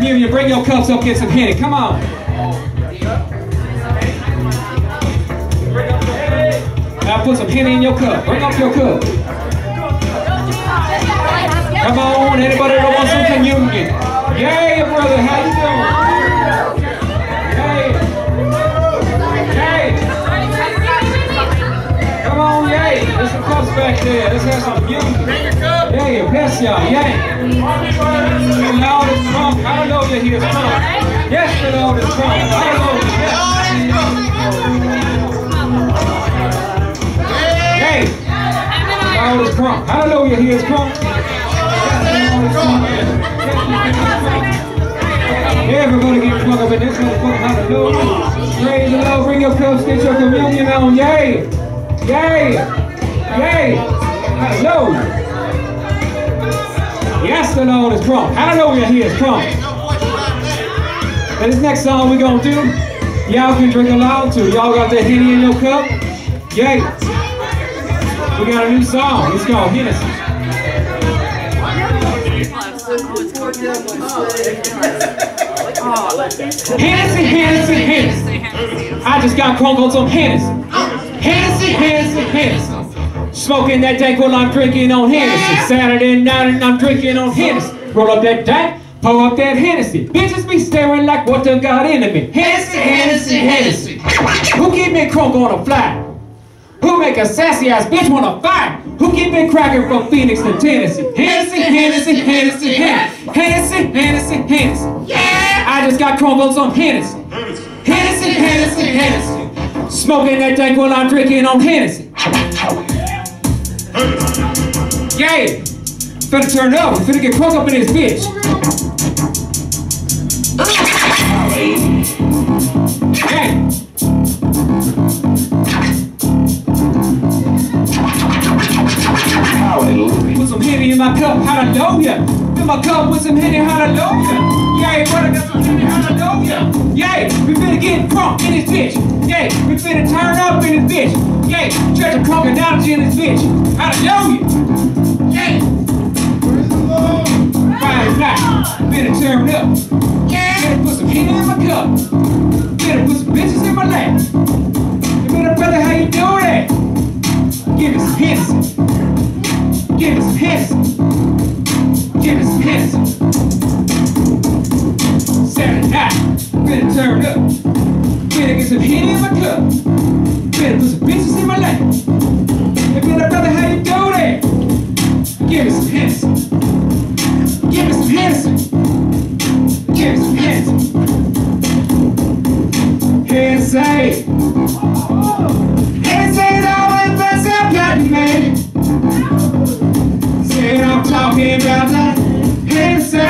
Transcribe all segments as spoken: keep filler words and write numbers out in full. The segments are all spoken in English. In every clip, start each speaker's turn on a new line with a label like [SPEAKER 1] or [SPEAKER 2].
[SPEAKER 1] communion. Bring your cups up, get some Henny. Come on. Now put some Henny in your cup. Bring up your cup. Come on, anybody that wants some communion? Yay, brother, how you doing? Yay. Yay. Come on, yay. There's some cups back there. Let's have some communion. Yay, bless y'all, yay. The Lord is strong. Hallelujah, he is strong. Yes, the Lord is strong. Hallelujah, yes. Yay. The Lord is strong. Hallelujah, he is strong. Everybody get drunk up in this motherfucker, hallelujah. Praise the Lord, bring your cups, get your communion on, yay, yay, yay, hallelujah. Yes, the Lord is drunk, hallelujah, he is drunk. And this next song we're gonna do, y'all can drink along too. Y'all got that Henny in your cup, yay. We got a new song, it's called Hennessy. Hennessy, Hennessy, Hennessy. I just got crunk on some Hennessy. Hennessy, Hennessy, Hennessy. Smoking that dank while I'm drinking on Hennessy. Saturday night and I'm drinking on Hennessy. Roll up that dank, pull up that Hennessy. Bitches be staring like what done got into me. Hennessy, Hennessy, Hennessy. Who keep me crunk on a fly? Who make a sassy ass bitch wanna fight? Who keep me cracking from Phoenix to Tennessee? Hennessy, Hennessy, Hennessy, Hennessy. Hennessy, Hennessy, Hennessy. Yeah! I just got crunk on some Hennessy. Hennessy, Hennessy, Hennessy. Smoking that dank while I'm drinking on Hennessy. Yay! Finna turn up. We finna get crunk up in this bitch. Yay! Put some Henny in my cup, hallelujah. Fill my cup with some Henny, hallelujah. Yay, brother, got some Henny, hallelujah. Yay, we finna get crunk in this bitch. Yay, we finna turn up in this bitch. Yay, church of crocodology in this bitch. Hallelujah. Yay. Friday night, finna turn up. Yeah. Finna put some Henny in my cup. Finna put some bitches in my lap. You better, brother, how you do that? Give me some Hennessy. Give me some Hennessy. Give me some Hennessy. Saturday night, finna turn up. Finna get some Henny in my cup. Finna put some bitches in my lap. Hey, better brother, how you do that? Give me some Hennessy. Give me some Hennessy. Give me some Hennessy. Hennessy. Hennessy's always best I've gotten made. I'm talking about that Hennessy.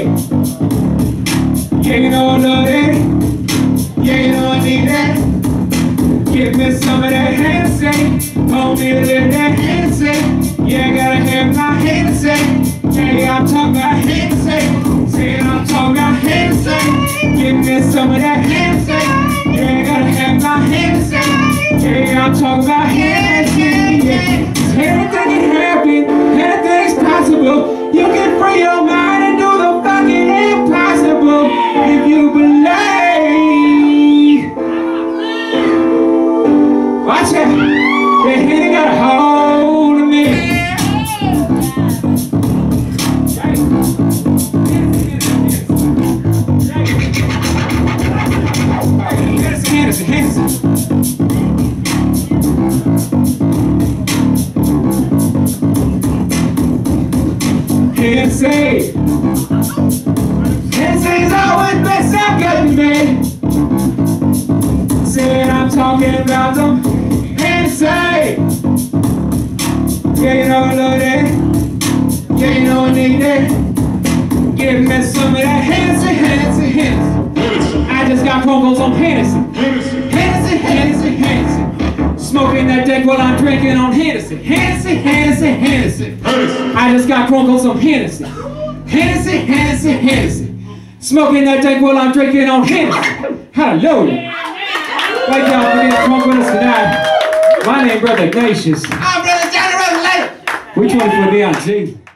[SPEAKER 1] Yeah, you know I love that. Yeah, you know I need that. Give me some of that Hennessy. Hold me a little that Hennessy. Yeah, I gotta have my Hennessy. Yeah, I'm talking about Hennessy. Saying I'm talking about Hennessy. Give me some of that Hennessy. Yeah, I gotta have my Hennessy. Yeah, I'm talking about Hennessy. Yeah, anything can happen. Anything's possible. You can free your mind and do the fucking impossible if you believe. Watch out. That Henny got a hold of me. Hennessy, Hennessy. Hennessy. Hennessy's always best I've gotten made. Said I'm talking about them Hennessy. Yeah, you know I love that. Yeah, you know I need that. Give me some of that Hennessy, Hennessy, Hennessy. I just got crunk on some Hennessy. Hennessy, Hennessy, Hennessy. Smoking that dick while I'm drinking on Hennessy. Hennessy, Hennessy, Hennessy. I just got crunk on some Hennessy. Hennessy, Hennessy, Hennessy. Smoking that dick while I'm drinking on Hennessy. Hallelujah. Thank y'all for being drunk with us tonight. My name is Brother Ignatius.
[SPEAKER 2] I'm Brother Johnny Revelator.
[SPEAKER 1] We twenty-four D on G.